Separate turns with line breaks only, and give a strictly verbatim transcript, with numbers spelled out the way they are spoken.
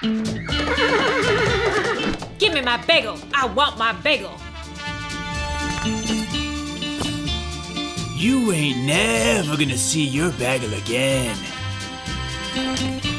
Give me my bagel! I want my bagel!
You ain't never gonna see your bagel again.